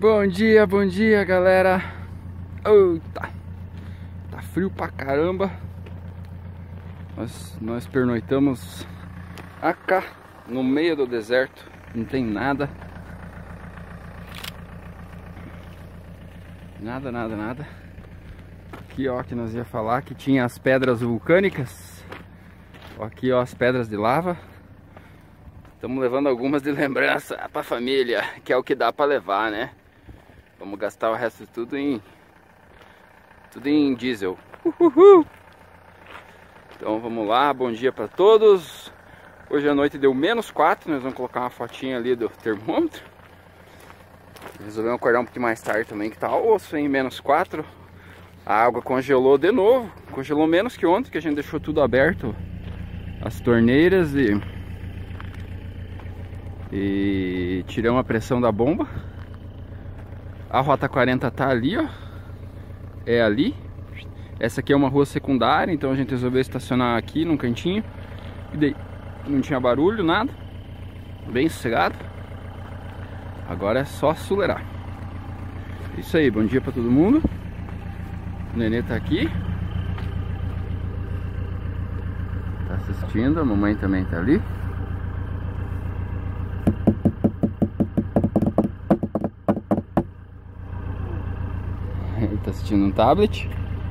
Bom dia, galera. Eita, tá frio pra caramba. Nós pernoitamos acá no meio do deserto, não tem nada. Nada. Aqui, ó, que nós ia falar que tinha as pedras vulcânicas. Aqui, ó, as pedras de lava. Estamos levando algumas de lembrança pra família, que é o que dá pra levar, né? Vamos gastar o resto tudo em diesel. Uhul. Então vamos lá, bom dia pra todos. Hoje à noite deu -4, nós vamos colocar uma fotinha ali do termômetro. Resolvemos acordar um pouquinho mais tarde também, que tá osso, hein? -4. A água congelou de novo. Congelou menos que ontem, que a gente deixou tudo aberto, as torneiras, e tiramos a pressão da bomba. A rota 40 tá ali, ó. É ali. Essa aqui é uma rua secundária, então a gente resolveu estacionar aqui num cantinho. E daí não tinha barulho, nada. Bem sossegado. Agora é só acelerar. Isso aí, bom dia pra todo mundo. O nenê tá aqui. Tá assistindo, a mamãe também tá ali. Ele tá assistindo um tablet.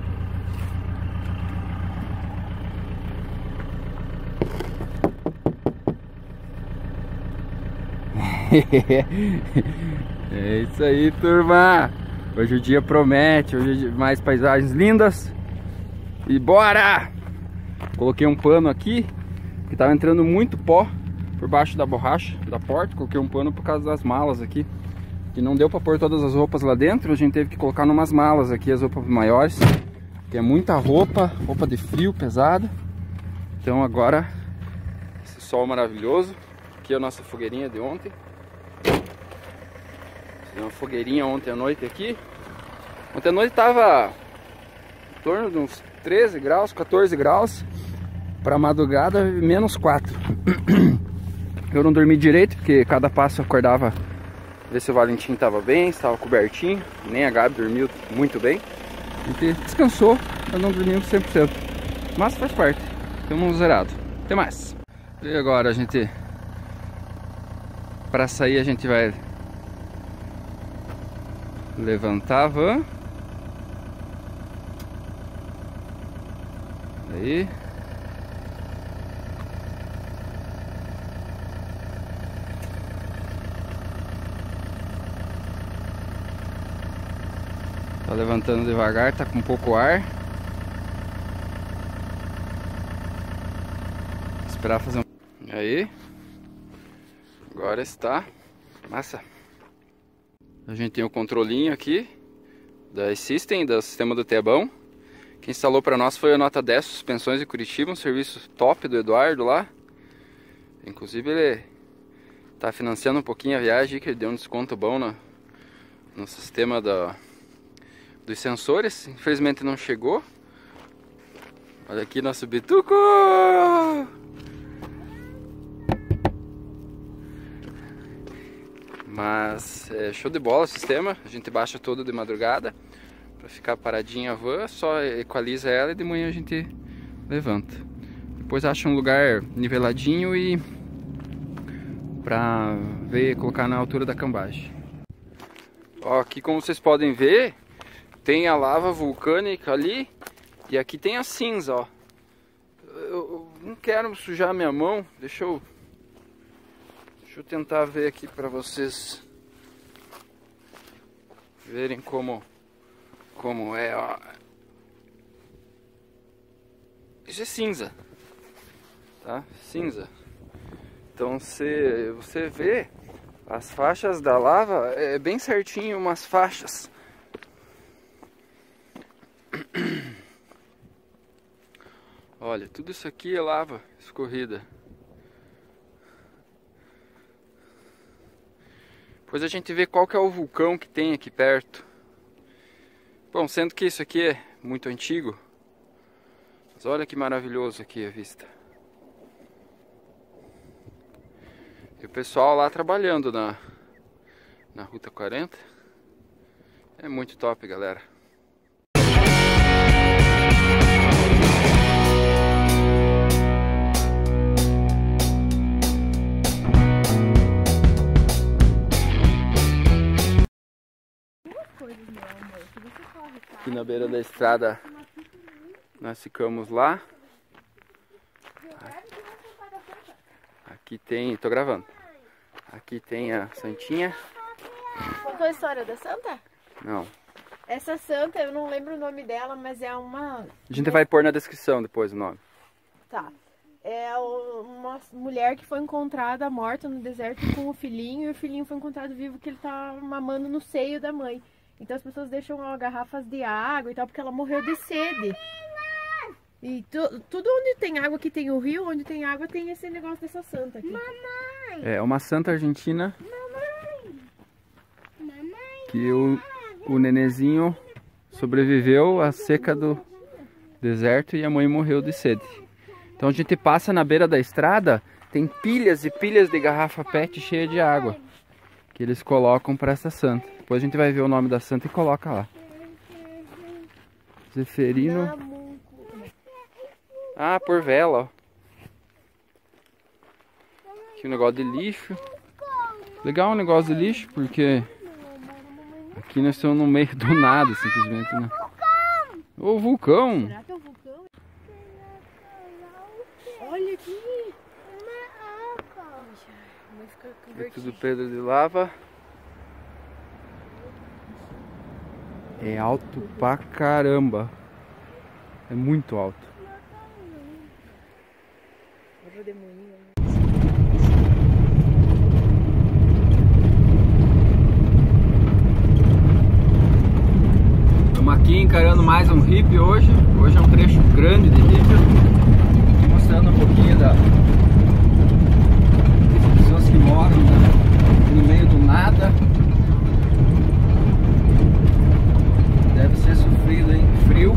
É isso aí, turma. Hoje o dia promete, hoje mais paisagens lindas. E bora! Coloquei um pano aqui, que tava entrando muito pó por baixo da borracha da porta. Coloquei um pano por causa das malas aqui, que não deu pra pôr todas as roupas lá dentro. A gente teve que colocar numas malas aqui as roupas maiores, que é muita roupa de frio, pesada. Então agora, esse sol maravilhoso. Aqui é a nossa fogueirinha de ontem. Fiz uma fogueirinha ontem à noite aqui. Ontem à noite tava em torno de uns 13 graus, 14 graus. Pra madrugada, -4. Eu não dormi direito, porque cada passo eu acordava, ver se o Valentim estava bem, estava cobertinho. Nem a Gabi dormiu muito bem. A gente descansou, mas não dormimos 100%. Mas faz parte, estamos zerados. Até mais. E agora a gente... Para sair a gente vai levantar a van. Aí. Tá levantando devagar, tá com pouco ar. Esperar fazer um... Aí. Agora está massa. A gente tem o controlinho aqui da System, do sistema do Tebão. Quem instalou para nós foi a nota 10 Suspensões de Curitiba, um serviço top do Eduardo lá. Inclusive ele tá financiando um pouquinho a viagem, que ele deu um desconto bom no sistema dos sensores. Infelizmente não chegou. Olha aqui nosso bituco! Mas é show de bola o sistema. A gente baixa todo de madrugada para ficar paradinha a van, só equaliza ela e de manhã a gente levanta. Depois acha um lugar niveladinho e para ver, colocar na altura da cambagem. Ó, aqui como vocês podem ver, tem a lava vulcânica ali e aqui tem a cinza, ó. Eu não quero sujar minha mão, deixa eu tentar ver aqui para vocês verem como é, ó. Isso é cinza, tá? Cinza. Então você vê as faixas da lava, é bem certinho umas faixas. Olha, tudo isso aqui é lava escorrida. Depois a gente vê qual que é o vulcão que tem aqui perto. Bom, sendo que isso aqui é muito antigo. Mas olha que maravilhoso aqui a vista. E o pessoal lá trabalhando na Ruta 40. É muito top, galera. Aqui na beira da estrada nós ficamos lá. Aqui tem, tô gravando. Aqui tem a Santinha. Contou a história da Santa? Não. Essa Santa, eu não lembro o nome dela, mas é uma... A gente vai pôr na descrição depois o nome. Tá. É uma mulher que foi encontrada morta no deserto com o filhinho, e o filhinho foi encontrado vivo que ele tá mamando no seio da mãe. Então as pessoas deixam garrafas de água e tal, porque ela morreu de sede. E tudo onde tem água, que tem o rio, onde tem água, tem esse negócio dessa santa aqui. Mamãe! É uma santa argentina. Mamãe! Que o nenezinho sobreviveu à seca do deserto e a mãe morreu de sede. Então a gente passa na beira da estrada, tem pilhas e pilhas de garrafa PET cheia de água que eles colocam para essa santa. Depois a gente vai ver o nome da santa e coloca lá. Zeferino. Ah, por vela, ó. Aqui um negócio de lixo. Legal um negócio de lixo, porque aqui nós estamos no meio do nada, simplesmente, né? O vulcão! Será que é o vulcão? Olha aqui! É tudo pedra de lava. É alto pra caramba. É muito alto. Estamos aqui encarando mais um hippie hoje. Hoje é um trecho grande de hippie. Estou mostrando um pouquinho das pessoas que moram no meio do nada. Deve ser sofrido, hein? Frio,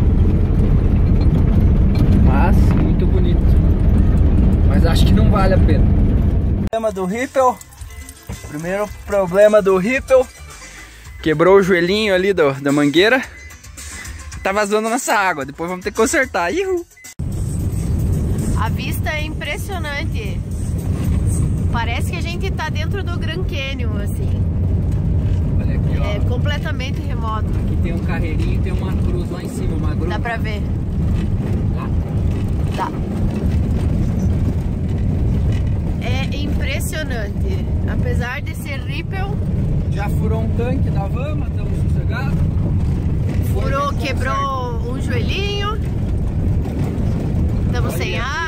mas muito bonito. Mas acho que não vale a pena. Problema do Ripple. Primeiro problema do Ripple. Quebrou o joelhinho ali da mangueira. Tá vazando nossa água. Depois vamos ter que consertar. Ihu! A vista é impressionante. Parece que a gente tá dentro do Grand Canyon, assim. Olha aqui, ó. É completamente remoto. Aqui tem um carreirinho e tem uma cruz lá em cima. Uma cruz. Dá pra ver? Lá. Dá. É impressionante. Apesar de ser Ripple, Já furou um tanque da van, mas estamos sossegados. quebrou um joelhinho. Estamos sem água.